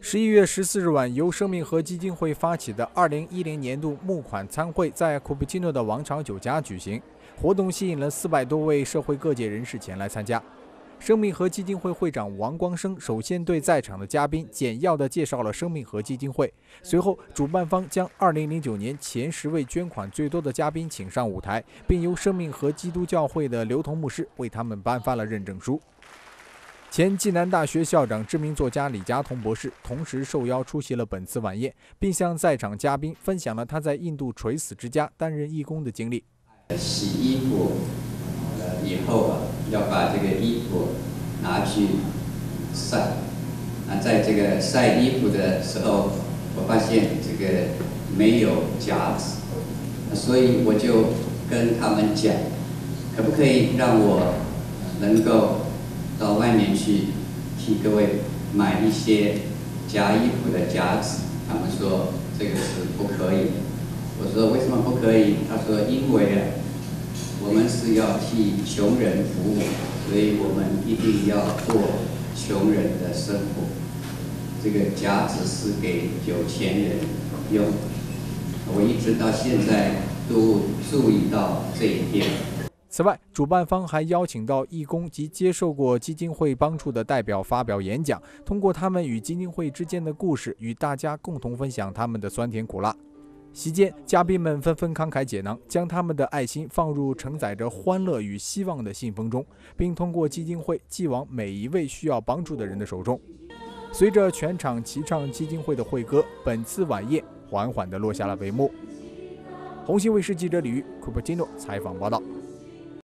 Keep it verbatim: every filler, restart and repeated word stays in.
十一月十四日晚，由生命和基金会发起的二零一零年度募款餐会在库布基诺的王朝酒家举行，活动吸引了四百多位社会各界人士前来参加。生命和基金会会长王光生首先对在场的嘉宾简要地介绍了生命和基金会，随后主办方将二零零九年前十位捐款最多的嘉宾请上舞台，并由生命和基督教会的刘同牧师为他们颁发了认证书。前暨南大学校长、知名作家李嘉彤博士同时受邀出席了本次晚宴，并向在场嘉宾分享了他在印度垂死之家担任义工的经历。 洗衣服呃以后啊，要把这个衣服拿去晒。那在这个晒衣服的时候，我发现这个没有夹子，所以我就跟他们讲，可不可以让我能够到外面去替各位买一些夹衣服的夹子？他们说这个是不可以的。我说为什么不可以？他说因为啊，我们是要替穷人服务，所以我们一定要过穷人的生活。这个夹子是给有钱人用。我一直到现在都注意到这一点。 此外，主办方还邀请到义工及接受过基金会帮助的代表发表演讲，通过他们与基金会之间的故事，与大家共同分享他们的酸甜苦辣。席间，嘉宾们纷纷慷慨解囊，将他们的爱心放入承载着欢乐与希望的信封中，并通过基金会寄往每一位需要帮助的人的手中。随着全场齐唱基金会的会歌，本次晚宴缓缓地落下了帷幕。红星卫视记者李玉，库珀基诺采访报道。